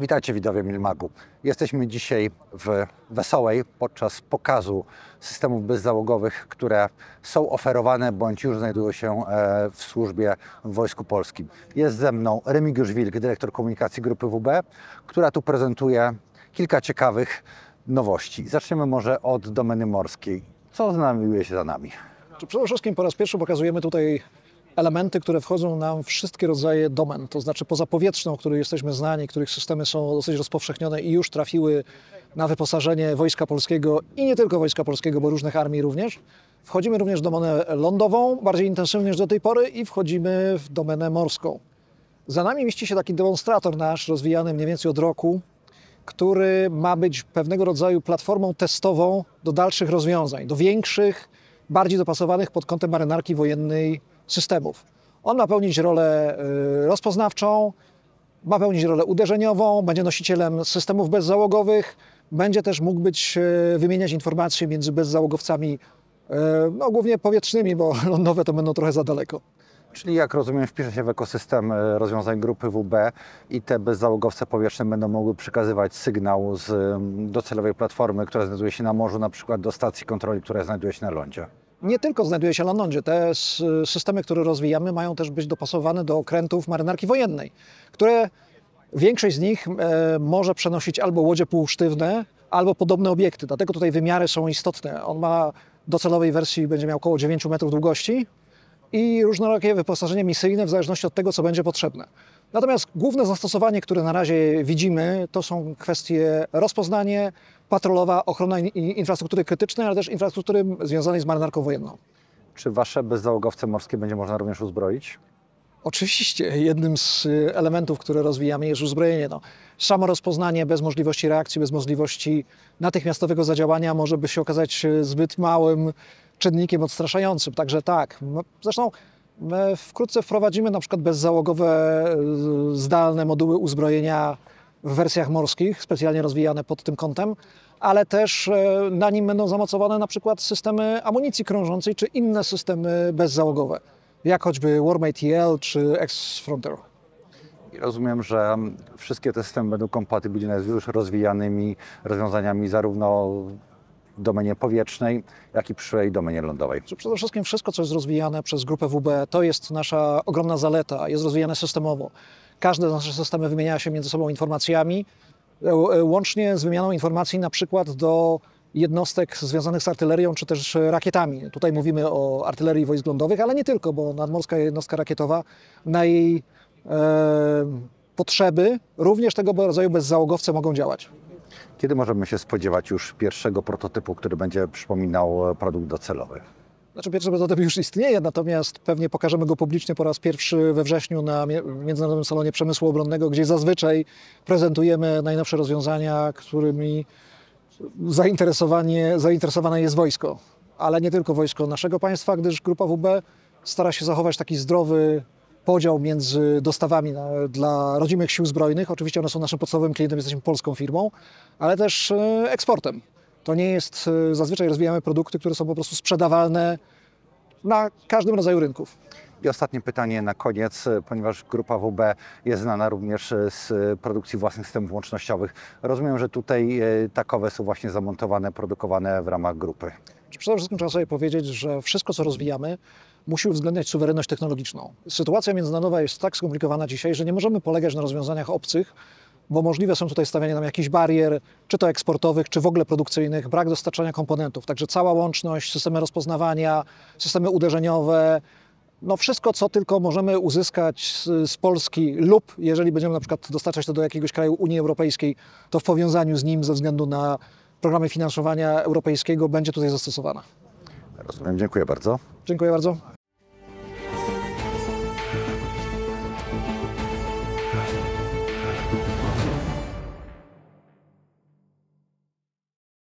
Witajcie widzowie Milmagu. Jesteśmy dzisiaj w Wesołej podczas pokazu systemów bezzałogowych, które są oferowane bądź już znajdują się w służbie w Wojsku Polskim. Jest ze mną Remigiusz Wilk, dyrektor komunikacji Grupy WB, która tu prezentuje kilka ciekawych nowości. Zaczniemy może od domeny morskiej. Co znajduje się za nami? Przede wszystkim po raz pierwszy pokazujemy tutaj elementy, które wchodzą nam w wszystkie rodzaje domen, to znaczy pozapowietrzną, której jesteśmy znani, których systemy są dosyć rozpowszechnione i już trafiły na wyposażenie Wojska Polskiego i nie tylko Wojska Polskiego, bo różnych armii również. Wchodzimy również w domenę lądową, bardziej intensywnie niż do tej pory i wchodzimy w domenę morską. Za nami mieści się taki demonstrator nasz, rozwijany mniej więcej od roku, który ma być pewnego rodzaju platformą testową do dalszych rozwiązań, do większych, bardziej dopasowanych pod kątem marynarki wojennej systemów. On ma pełnić rolę rozpoznawczą, ma pełnić rolę uderzeniową, będzie nosicielem systemów bezzałogowych, będzie też mógł wymieniać informacje między bezzałogowcami, głównie powietrznymi, bo lądowe to będą trochę za daleko. Czyli jak rozumiem, wpisze się w ekosystem rozwiązań Grupy WB i te bezzałogowce powietrzne będą mogły przekazywać sygnał z docelowej platformy, która znajduje się na morzu, na przykład do stacji kontroli, która znajduje się na lądzie. Nie tylko znajduje się na lądzie. Te systemy, które rozwijamy, mają też być dopasowane do okrętów marynarki wojennej, które większość z nich może przenosić albo łodzie półsztywne, albo podobne obiekty. Dlatego tutaj wymiary są istotne. On ma docelowej wersji będzie miał około 9 metrów długości i różnorakie wyposażenie misyjne w zależności od tego, co będzie potrzebne. Natomiast główne zastosowanie, które na razie widzimy, to są kwestie rozpoznanie, patrolowa, ochrona infrastruktury krytycznej, ale też infrastruktury związanej z marynarką wojenną. Czy wasze bezzałogowce morskie będzie można również uzbroić? Oczywiście jednym z elementów, które rozwijamy, jest uzbrojenie. Samo rozpoznanie bez możliwości reakcji, bez możliwości natychmiastowego zadziałania może by się okazać zbyt małym czynnikiem odstraszającym. Także tak. Zresztą my wkrótce wprowadzimy na przykład bezzałogowe, zdalne moduły uzbrojenia w wersjach morskich, specjalnie rozwijane pod tym kątem, ale też na nim będą zamocowane na przykład systemy amunicji krążącej czy inne systemy bezzałogowe, jak choćby Warmate EL czy X-Frontier. I rozumiem, że wszystkie te systemy będą kompatybilne z już rozwijanymi rozwiązaniami zarówno w domenie powietrznej, jak i przyszłej domenie lądowej. Przede wszystkim wszystko, co jest rozwijane przez Grupę WB, to jest nasza ogromna zaleta, jest rozwijane systemowo. Każde nasze systemy wymieniają się między sobą informacjami, łącznie z wymianą informacji na przykład do jednostek związanych z artylerią czy też rakietami. Tutaj mówimy o artylerii wojsk lądowych, ale nie tylko, bo nadmorska jednostka rakietowa na jej potrzeby również tego rodzaju bezzałogowce mogą działać. Kiedy możemy się spodziewać już pierwszego prototypu, który będzie przypominał produkt docelowy? Pierwszy prototyp już istnieje, natomiast pewnie pokażemy go publicznie po raz pierwszy we wrześniu na Międzynarodowym Salonie Przemysłu Obronnego, gdzie zazwyczaj prezentujemy najnowsze rozwiązania, którymi zainteresowane jest wojsko. Ale nie tylko wojsko naszego państwa, gdyż Grupa WB stara się zachować taki zdrowy podział między dostawami dla rodzimych sił zbrojnych. Oczywiście one są naszym podstawowym klientem, jesteśmy polską firmą, ale też eksportem. To nie jest, zazwyczaj rozwijamy produkty, które są po prostu sprzedawalne na każdym rodzaju rynków. I ostatnie pytanie na koniec, ponieważ Grupa WB jest znana również z produkcji własnych systemów łącznościowych. Rozumiem, że tutaj takowe są właśnie zamontowane, produkowane w ramach grupy. Przede wszystkim trzeba sobie powiedzieć, że wszystko, co rozwijamy, musi uwzględniać suwerenność technologiczną. Sytuacja międzynarodowa jest tak skomplikowana dzisiaj, że nie możemy polegać na rozwiązaniach obcych, bo możliwe są tutaj stawianie nam jakichś barier, czy to eksportowych, czy w ogóle produkcyjnych, brak dostarczania komponentów. Także cała łączność, systemy rozpoznawania, systemy uderzeniowe, wszystko, co tylko możemy uzyskać z Polski lub jeżeli będziemy na przykład dostarczać to do jakiegoś kraju Unii Europejskiej, to w powiązaniu z nim ze względu na programy finansowania europejskiego będzie tutaj zastosowana. Rozumiem, dziękuję bardzo. Dziękuję bardzo.